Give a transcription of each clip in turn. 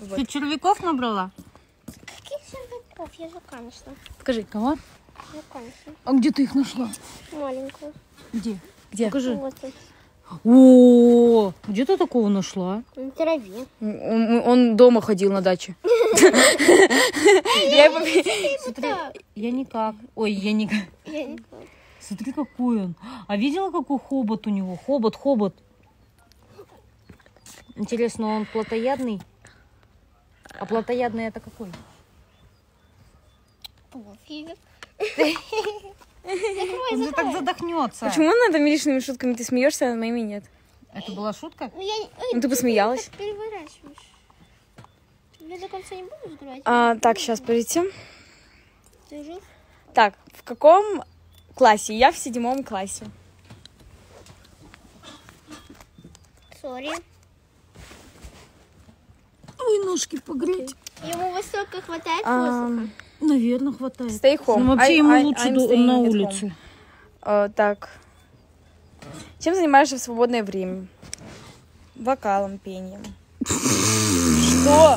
Вот. Ты червяков набрала? Каких червяков? Я жука нашла. Покажи. Кого? Жука нашла. А где ты их нашла? Маленькую. Где? Где? Покажи. Вот тут. О, где ты такого нашла? На траве. Он дома ходил на даче. Смотри, я никак. Ой, я никак. Я не знаю. Смотри, какой он. А видела, какой хобот у него? Хобот. Интересно, он плотоядный? А плотоядный это какой? Пофиг. Он же так задохнется. Почему над личными шутками ты смеешься, а над моими нет? Это была шутка? Ну ты посмеялась. Переворачиваешь. Я до конца не буду сграть. Так, сейчас, подождите. Ты жив? Так, в каком классе? Я в 7 классе. Сори. Ой, ножки погреть. Ему высоко хватает воздуха? Наверное, хватает. Stay home. Ну, вообще ему лучше I'm staying на at улице. home. Так. Чем занимаешься в свободное время? Вокалом, пением. Что?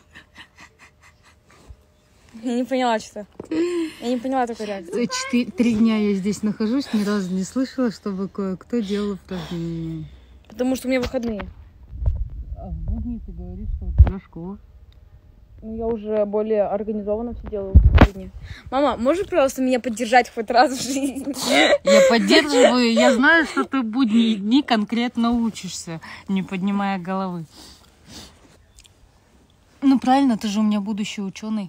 Я не поняла, что. Я не поняла такой реакции. 3 дня я здесь нахожусь, ни разу не слышала, чтобы кое-кто делал упражнения. Потому что у меня выходные. А в будни ты говоришь, что у тебя школа. Ну, я уже более организованно все делаю сегодня. Мама, можешь, пожалуйста, меня поддержать хоть раз в жизни? Я поддерживаю, я знаю, что ты в будние дни конкретно учишься, не поднимая головы. Ну правильно, ты же у меня будущий ученый.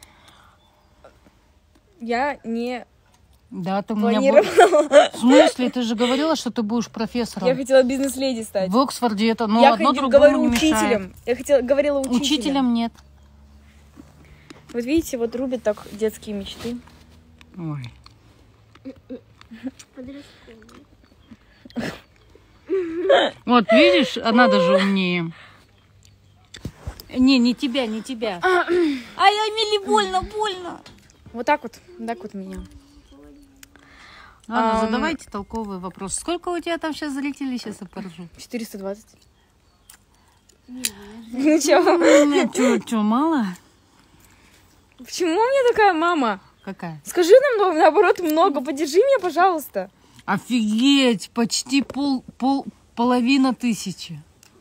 Я не Да, ты у меня планировала. В смысле? Ты же говорила, что ты будешь профессором. Я хотела бизнес-леди стать. В Оксфорде это, ну, Я одно другому говорю не мешает. учителем. Я говорила учителем. Учителем нет. Вот видите, вот рубят так детские мечты. Ой. Подростковый. Вот, видишь, она даже умнее. Не тебя, не тебя. Ай, Амели, больно. Вот так вот меня. Ладно, задавайте толковый вопрос. Сколько у тебя там сейчас зрителей? Сейчас я поржу. 420. Ничего. Че, мало? Почему у меня такая мама? Какая? Скажи нам, наоборот, много. Поддержи меня, пожалуйста. Офигеть, почти половина тысячи.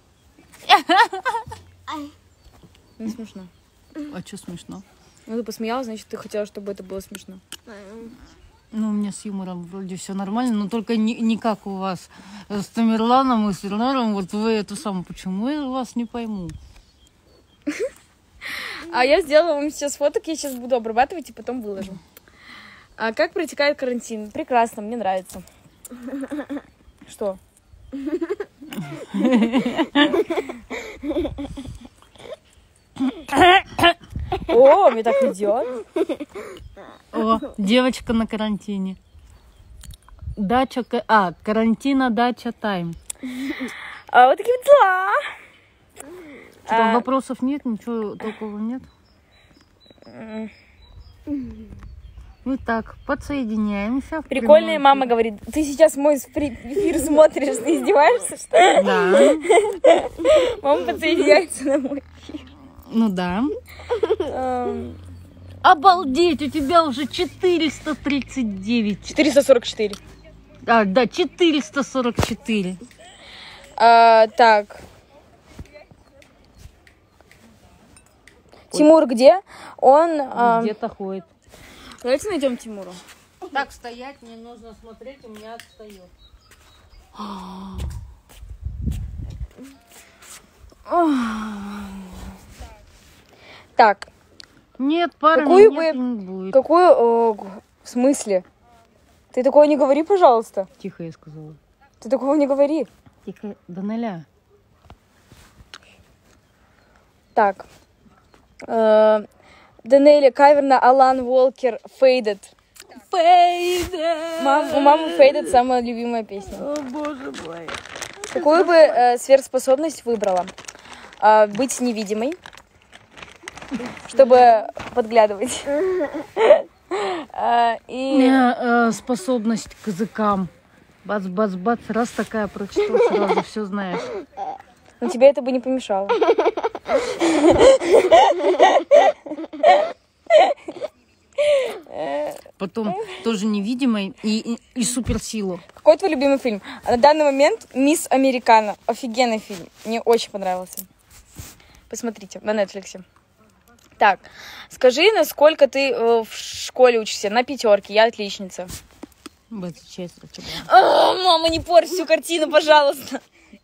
Не смешно. А что смешно? Ну, ты посмеялась, значит, ты хотела, чтобы это было смешно. Ну, у меня с юмором вроде все нормально, но только не как у вас с Тамерланом и с Ирнаром. Вот вы это самое. Почему я вас не пойму? А я сделала вам сейчас фоток, я сейчас буду обрабатывать и потом выложу. А как протекает карантин? Прекрасно, мне нравится. Что? О, мне так идет. О, девочка на карантине. Карантина, дача, тайм. Вот такие вот дела. Что, вопросов нет? Ничего такого нет? Ну так, подсоединяемся. Прикольная мама говорит, ты сейчас мой эфир смотришь, ты издеваешься, что ли? Да. Мама подсоединяется на мой эфир. Ну да. Обалдеть, у тебя уже 439. 444. Да, 444. Так. Тимур где? Он... Где-то ходит. Давайте найдем Тимура. Так, стоять, мне нужно смотреть, у меня отстает. Так. Нет, пары Какую нет, бы... не будет. Какую... В смысле? Ты такое не говори, пожалуйста. Тихо, я сказала. Ты такого не говори. Тихо, Данеля. Так. Данелия Каверна, Алан Уолкер, Faded. У мамы Faded самая любимая песня. О, боже мой. Какую бы сверхспособность выбрала? Быть невидимой, чтобы подглядывать. И Способность к языкам. Бац-бац-бац, раз такая прочитал, сразу все знаешь. но тебе это бы не помешало. Потом тоже невидимой и суперсилу. Какой твой любимый фильм? На данный момент «Мисс Американо». Офигенный фильм. Мне очень понравился. Посмотрите на Netflix. Так, скажи, насколько ты в школе учишься? На 5. Я отличница. Мама, не порть всю картину, пожалуйста.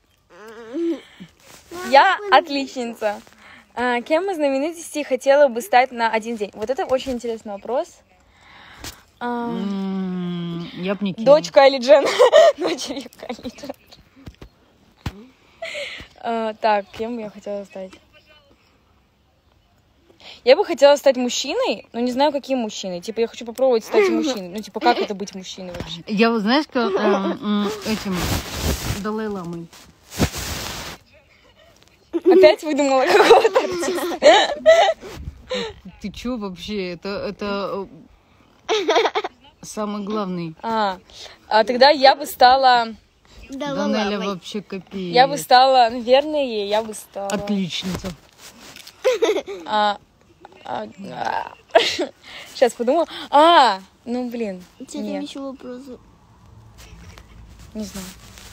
Я отличница. Кем из знаменитостей хотела бы стать на один день? Вот это очень интересный вопрос. Я бы не кинула. Дочь Кайли Джен. Дочерью Кайли Джен. Так, кем бы я хотела стать? Я бы хотела стать мужчиной, но не знаю, каким мужчиной. Типа, я хочу попробовать стать мужчиной. Ну, типа, как это быть мужчиной вообще? Я вот, знаешь, как этим Далай-ламой. Опять выдумала какого-то артиста. Ты чё вообще? Это самый главный. Тогда я бы стала... Данеля вообще копеек. Я бы стала, наверное, я бы стала... Отличница. Сейчас подумала. Ну, блин. У тебя там еще вопросы. Не знаю.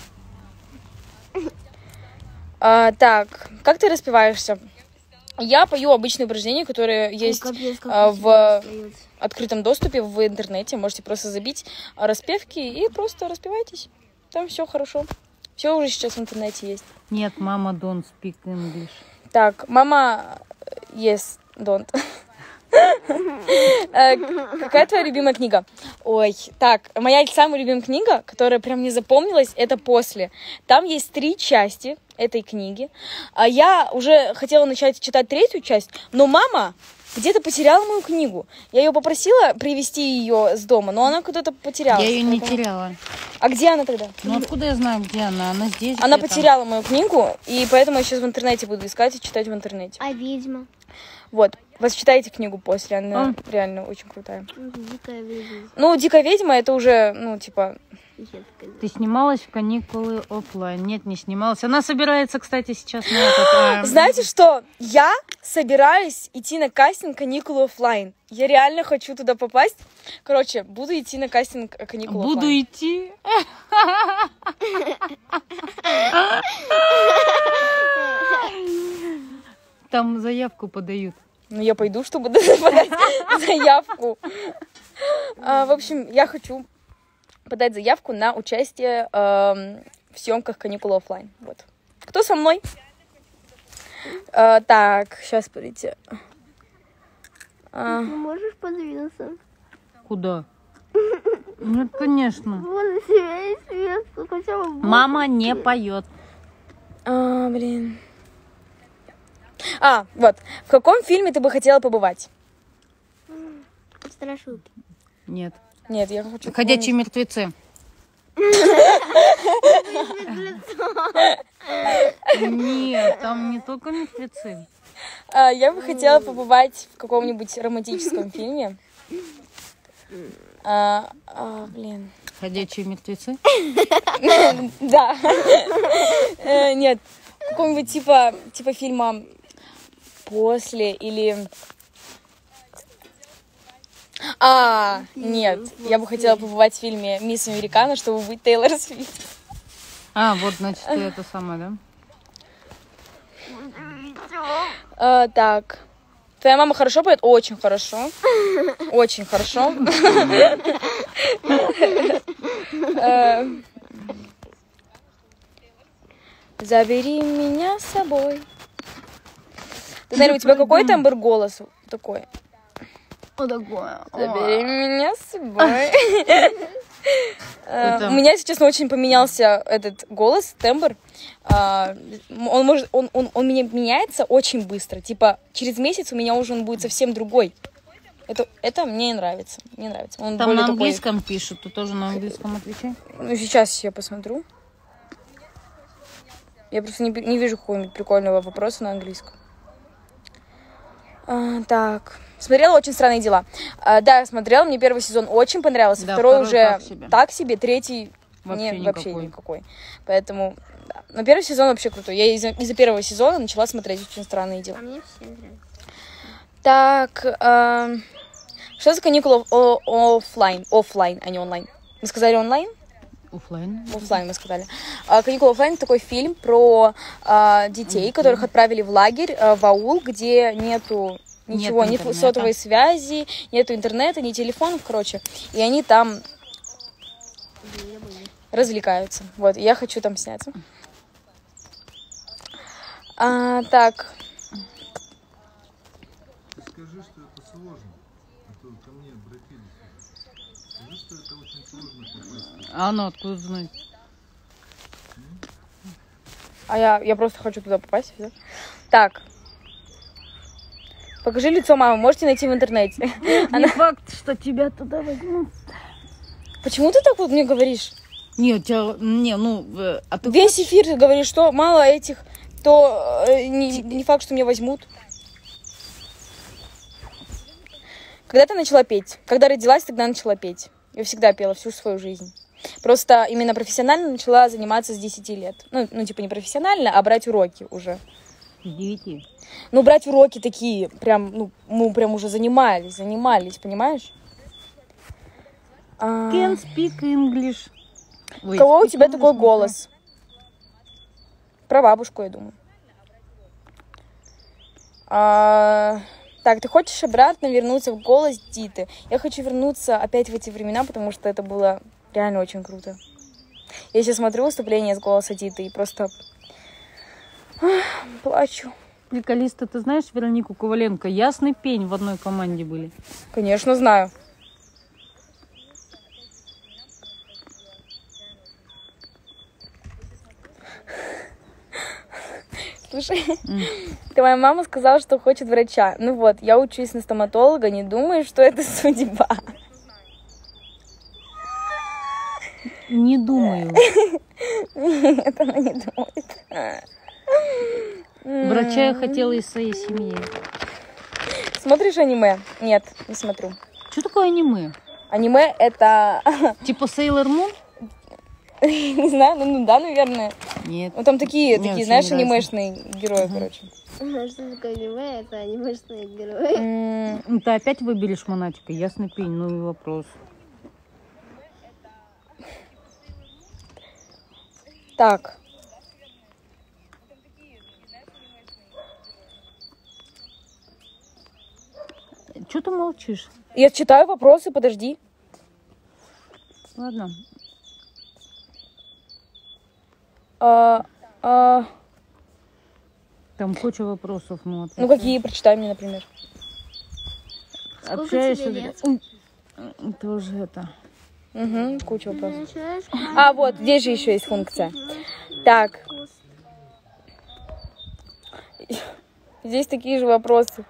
Так, как ты распеваешься? Я пою обычные упражнения, которые есть в открытом доступе в интернете. Можете просто забить распевки и просто распевайтесь. Там все хорошо. Все уже сейчас в интернете есть. Нет, мама, don't speak English. Так, мама, yes, don't. Какая твоя любимая книга? Ой, так, моя самая любимая книга, которая прям мне запомнилась, это «После». Там есть 3 части этой книги. Я уже хотела начать читать 3-ю часть, но мама где-то потеряла мою книгу. Я ее попросила привезти ее с дома, но она куда-то потерялась. Я ее не теряла. А где она тогда? Ну откуда я знаю, где она? Она здесь. Она потеряла мою книгу, и поэтому я сейчас в интернете буду искать и читать в интернете. А ведьма? Вот, вы читаете книгу «После», она реально очень крутая. Дикая ведьма. Ну, «Дикая ведьма» это уже, ну, типа... Ты снималась в «Каникулы оффлайн»? Нет, не снималась. Она собирается, кстати, сейчас на этот... Знаете что? Я собираюсь идти на кастинг «Каникулы оффлайн». Я реально хочу туда попасть. Короче, буду идти на кастинг «Каникулы оффлайн». Буду идти? Там заявку подают. Ну, я пойду, чтобы подать заявку. В общем, я хочу подать заявку на участие в съемках «Каникулы оффлайн». Вот. Кто со мной? Так, сейчас, смотрите. Можешь подвинуться? Куда? Нет, конечно. Вон себя и свет. Хотя бы... Мама не поет. Блин. Вот. В каком фильме ты бы хотела побывать? Страшилки. Нет. Нет, я хочу... «Ходячие мертвецы». Нет, там не только мертвецы. Я бы хотела побывать в каком-нибудь романтическом фильме. Блин. «Ходячие мертвецы»? Да. Нет. Какого-нибудь типа фильма «После» или... Нет. Я бы хотела побывать в фильме «Мисс Американо», чтобы быть Тейлор Свифт. Вот, значит, ты это самое, да? Так. Твоя мама хорошо поет? Очень хорошо. Очень хорошо. Забери меня с собой. Ты, наверное, у тебя какой тембр голоса такой? Вот такое. Забери меня с собой. У меня, если честно, очень поменялся этот голос, тембр. Он меня меняется очень быстро. Типа, через месяц у меня уже он будет совсем другой. Это мне нравится. Мне нравится. Он там на английском пишут, ты тоже на английском отвечай. Ну, сейчас я посмотрю. Я просто не вижу какого-нибудь прикольного вопроса на английском. Так. Смотрела «Очень странные дела». Да, я смотрела, мне 1 сезон очень понравился, да, второй уже так себе, 3 вообще никакой. Поэтому Да. Но первый сезон вообще крутой. Я из-за первого сезона начала смотреть «Очень странные дела». А мне все нравятся. Так, что за каникулы оффлайн, а не онлайн? Мы сказали онлайн? Оффлайн. Оффлайн мы сказали. «Каникулы оффлайн» — такой фильм про детей, которых отправили в лагерь, в аул, где нету ничего, Нет ни сотовой связи, нету интернета, ни телефонов, короче. И они там развлекаются. Вот, и я хочу там сняться. Так. Скажи, что это сложно, а то ко мне обратились. Скажи, что это очень сложно попасть. А ну откуда знать? Я просто хочу туда попасть. Да? Так. Покажи лицо мамы, можете найти в интернете. Не факт, что тебя туда возьмут. Почему ты так вот мне говоришь? Нет, а ты Весь эфир ты говоришь, что мало этих, то не факт, что меня возьмут. Когда ты начала петь? Когда родилась, тогда начала петь. Я всегда пела всю свою жизнь. Просто именно профессионально начала заниматься с 10 лет. Ну, типа не профессионально, а брать уроки уже. с 9. Ну, брать уроки такие, прям, мы прям уже занимались, понимаешь? Can speak English. У кого у тебя такой голос? Про бабушку, я думаю. Так, ты хочешь обратно вернуться в голос Диты? Я хочу вернуться опять в эти времена, потому что это было реально очень круто. Я сейчас смотрю выступление с голоса Диты и просто плачу. Приколисты, ты знаешь Веронику Коваленко? Ясный пень в одной команде были. Конечно, знаю. Слушай, твоя мама сказала, что хочет врача. Ну вот, я учусь на стоматолога, не думаю, что это судьба. Не думаю. Нет, она не думает. Врача я хотела из своей семьи. Смотришь аниме? Нет, не смотрю. Что такое аниме? Аниме это... Типа Sailor Moon? Не знаю, ну да, наверное. Нет. Ну там такие, Мне знаешь, очень нравится. анимешные герои, короче. Что такое аниме? Это анимешные герои. Ну, ты опять выберешь монатика? Ясный пень, ну и вопрос. Так. Что ты молчишь? Я читаю вопросы, подожди. Ладно. Там куча вопросов. Ну какие? Прочитай мне, например. Сколько Общаешься? тебе лет? Тоже это. Угу, куча вопросов. Вот, здесь же еще есть функция. Так. Здесь такие же вопросы.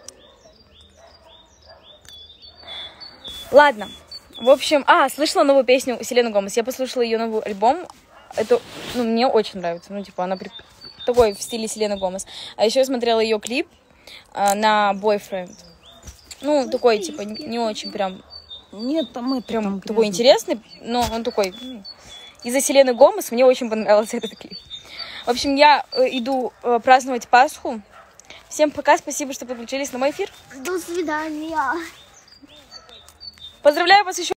Ладно. В общем, слышала новую песню Селены Гомес. Я послушала ее новый альбом. Это, мне очень нравится. Она такой в стиле Селены Гомес. А еще я смотрела ее клип на Boyfriend. Такой, типа, не очень прям... Нет, там прям такой интересный, но он такой... Из-за Селены Гомес мне очень понравился этот клип. В общем, я иду праздновать Пасху. Всем пока, спасибо, что подключились на мой эфир. До свидания. Поздравляю вас еще